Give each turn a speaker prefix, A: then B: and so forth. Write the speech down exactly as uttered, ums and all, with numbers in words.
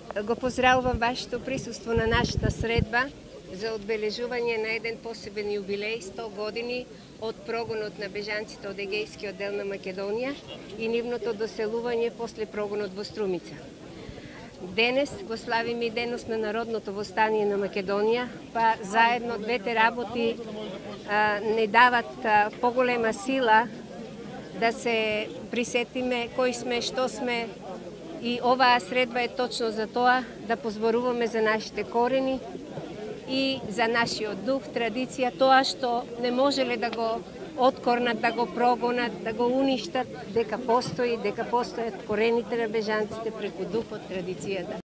A: Го поздравувам вашето присуство на нашата средба за отбележување на еден посебен юбилей сто години од прогонот на бежанците од Егејскиот дел на Македонија и нивното доселување после прогонот во Струмица. Денес го славиме и денос на народното востание на Македонија, па заедно двете работи а, не дават а, поголема сила да се присетиме кои сме, што сме, и оваа средба е точно за тоа, да позборуваме за нашите корени и за нашиот дух, традиција, тоа што не можеле да го откорнат, да го прогонат, да го уништат, дека постои, дека постојат корените на бежанците преку духот, традицијата.